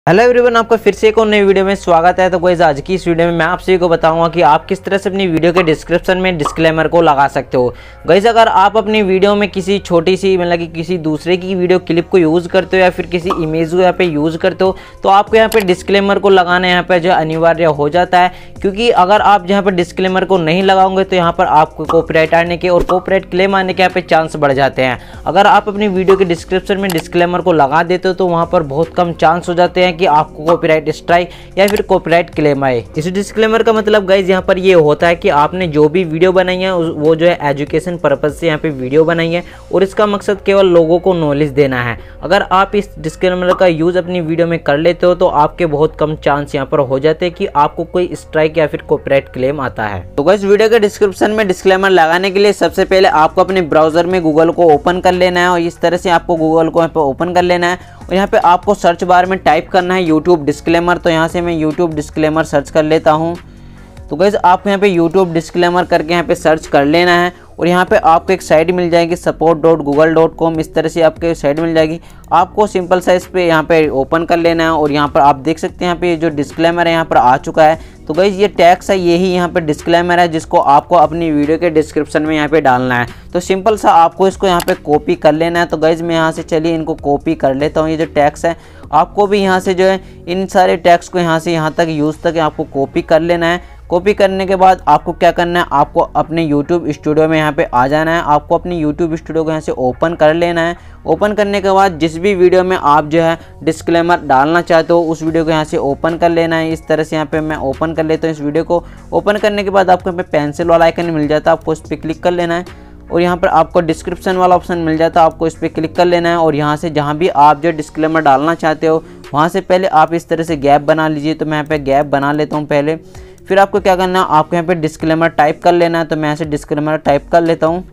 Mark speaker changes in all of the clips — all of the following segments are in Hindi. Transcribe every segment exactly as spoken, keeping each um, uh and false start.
Speaker 1: हेलो एवरीवन, आपका फिर से एक और नई वीडियो में स्वागत है। तो गाइस आज की इस वीडियो में मैं आप सभी को बताऊंगा कि आप किस तरह से अपनी वीडियो के डिस्क्रिप्शन में डिस्क्लेमर को लगा सकते हो। गाइस अगर आप अपनी वीडियो में किसी छोटी सी मतलब कि किसी दूसरे की वीडियो क्लिप को यूज़ करते हो या फिर किसी इमेज को यहाँ पे यूज़ करते हो तो आपको यहाँ पे डिस्क्लेमर को लगाना यहाँ पे जो अनिवार्य हो जाता है, क्योंकि अगर आप यहाँ पर डिस्क्लेमर को नहीं लगाओगे तो यहाँ पर आपको कॉपीराइट आने के और कॉपीराइट क्लेम आने के यहाँ पे चांस बढ़ जाते हैं। अगर आप अपनी वीडियो के डिस्क्रिप्शन में डिस्क्लेमर को लगा देते हो तो वहाँ पर बहुत कम चांस हो जाते हैं कि आपको कॉपीराइट स्ट्राइक या फिर कॉपीराइट क्लेम आए। इस डिस्क्लेमर का मतलब गाइज यहाँ पर ये होता है कि आपने जो भी वीडियो बनाई है वो जो है एजुकेशन पर्पज से यहाँ पे वीडियो बनाई है और इसका मकसद केवल लोगों को नॉलेज देना है। अगर आप इस डिस्क्लेमर का यूज अपनी वीडियो में कर लेते हो तो आपके बहुत कम चांस यहाँ पर हो जाते हैं कि आपको कोई स्ट्राइक या फिर कॉपीराइट क्लेम आता है। तो गाइज वीडियो के डिस्क्रिप्शन में डिस्क्लेमर लगाने के लिए सबसे पहले आपको अपने ब्राउजर में गूगल को ओपन कर लेना है और इस तरह से आपको गूगल को यहाँ पे ओपन कर लेना है और यहाँ पे आपको सर्च बार में टाइप करना है यूट्यूब डिस्क्लेमर। तो यहाँ से मैं यूट्यूब डिस्क्लेमर सर्च कर लेता हूँ। तो गाइस आपको यहाँ पे यूट्यूब डिस्क्लेमर करके यहाँ पे सर्च कर लेना है और यहाँ पे आपको एक साइट मिल जाएगी support dot Google dot com. इस तरह से आपको साइट मिल जाएगी। आपको सिंपल सा इस पे यहाँ पे ओपन कर लेना है और यहाँ पर आप देख सकते हैं यहाँ पे जो डिस्क्लेमर है यहाँ पर आ चुका है। तो गाइस ये टैक्स है, यही यहाँ पे डिस्क्लेमर है जिसको आपको अपनी वीडियो के डिस्क्रिप्शन में यहाँ पे डालना है। तो सिंपल सा आपको इसको यहाँ पे कॉपी कर लेना है। तो गाइस मैं यहाँ से चलिए इनको कॉपी कर लेता हूँ। ये जो टैक्स है आपको भी यहाँ से जो है इन सारे टैक्स को यहाँ से यहाँ तक यूज़ तक आपको कॉपी कर लेना है। कॉपी करने के बाद आपको क्या करना है, आपको अपने YouTube स्टूडियो में यहाँ पे आ जाना है। आपको अपनी YouTube स्टूडियो को यहाँ से ओपन कर लेना है। ओपन करने के बाद जिस भी वीडियो में आप जो है डिस्क्लेमर डालना चाहते हो उस वीडियो को यहाँ से ओपन कर लेना है। इस तरह से यहाँ पे मैं ओपन कर लेता हूँ इस वीडियो को। ओपन करने के बाद आपको यहाँ पे पेंसिल वाला आइकन मिल जाता है, आपको इस पर क्लिक कर लेना है और यहाँ पर आपको डिस्क्रिप्शन वाला ऑप्शन मिल जाता है, आपको इस पर क्लिक कर लेना है और यहाँ से जहाँ भी आप जो डिस्क्लेमर डालना चाहते हो वहाँ से पहले आप इस तरह से गैप बना लीजिए। तो मैं यहाँ पे गैप बना लेता हूँ पहले। फिर आपको क्या करना है, आपको यहाँ पे डिस्क्लेमर टाइप कर लेना है। तो मैं ऐसे डिस्क्लेमर टाइप कर लेता हूँ।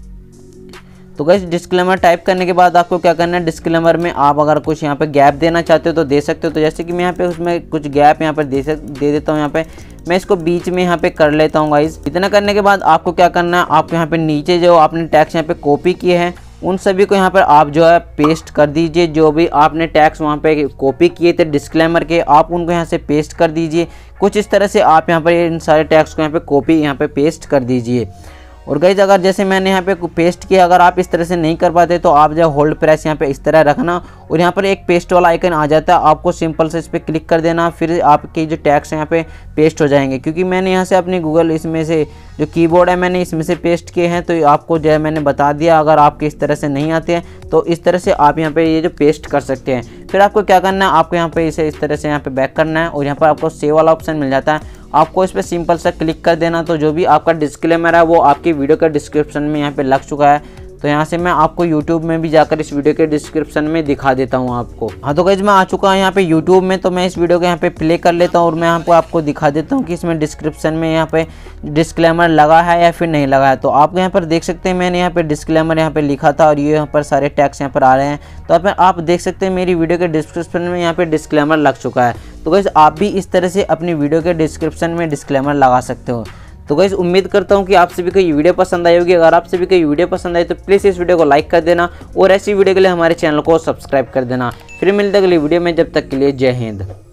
Speaker 1: तो गाइस डिस्क्लेमर टाइप करने के बाद आपको क्या करना है, डिस्क्लेमर में आप अगर कुछ यहाँ पे गैप देना चाहते हो तो दे सकते हो। तो जैसे कि मैं यहाँ पे उसमें कुछ गैप यहाँ पर दे सक दे देता हूँ। यहाँ पे मैं इसको बीच में यहाँ पे कर लेता हूँ। गाइस इतना करने के बाद आपको क्या करना है, आपको यहाँ पे नीचे जो आपने टैक्स यहाँ पे कॉपी किए हैं उन सभी को यहाँ पर आप जो है पेस्ट कर दीजिए। जो भी आपने टैक्स वहाँ पे कॉपी किए थे डिस्क्लेमर के आप उनको यहाँ से पेस्ट कर दीजिए। कुछ इस तरह से आप यहाँ पर इन सारे टैक्स को यहाँ पे कॉपी यहाँ पे पेस्ट कर दीजिए। और गाइस अगर जैसे मैंने यहाँ पे पेस्ट किया, अगर आप इस तरह से नहीं कर पाते तो आप जो होल्ड प्रेस यहाँ पे इस तरह रखना और यहाँ पर एक पेस्ट वाला आइकन आ जाता है, आपको सिंपल से इस पर क्लिक कर देना। फिर आपके जो टैक्स यहाँ पे पेस्ट हो जाएंगे। क्योंकि मैंने यहाँ से अपनी गूगल इसमें से जो कीबोर्ड है मैंने इसमें से पेस्ट किए हैं तो आपको जो है मैंने बता दिया। अगर आपके इस तरह से नहीं आते हैं तो इस तरह से आप यहाँ पे ये जो पेस्ट कर सकते हैं। फिर आपको क्या करना है, आपको यहाँ पे इसे इस तरह से यहाँ पे बैक करना है और यहाँ पर आपको सेव वाला ऑप्शन मिल जाता है, आपको इस पर सिंपल सा क्लिक कर देना। तो जो भी आपका डिस्क्लेमर है वो आपकी वीडियो के डिस्क्रिप्शन में यहाँ पे लग चुका है। तो यहाँ से मैं आपको YouTube में भी जाकर इस वीडियो के डिस्क्रिप्शन में दिखा देता हूँ आपको। हाँ तो गाइस मैं आ चुका हूँ यहाँ पे YouTube में। तो मैं इस वीडियो को यहाँ पे प्ले कर लेता हूँ और मैं आपको आपको दिखा देता हूँ कि इसमें डिस्क्रिप्शन में यहाँ पे डिस्क्लेमर लगा है या फिर नहीं लगा है। तो आप यहाँ पर देख सकते हैं मैंने यहाँ पे डिस्क्लेमर यहाँ पे लिखा था और ये यहाँ पर सारे टैक्स यहाँ पर आ रहे हैं। तो आप आप देख सकते हैं मेरी वीडियो के डिस्क्रिप्शन में यहाँ पे डिस्क्लेमर लग चुका है। तो गाइस आप भी इस तरह से अपनी वीडियो के डिस्क्रिप्शन में डिस्क्लेमर लगा सकते हो। तो गाइस उम्मीद करता हूँ कि आप सभी को ये वीडियो पसंद आई होगी। अगर आप सभी को ये वीडियो पसंद आई तो प्लीज़ इस वीडियो को लाइक कर देना और ऐसी वीडियो के लिए हमारे चैनल को सब्सक्राइब कर देना। फिर मिलते हैं अगली वीडियो में, जब तक के लिए जय हिंद।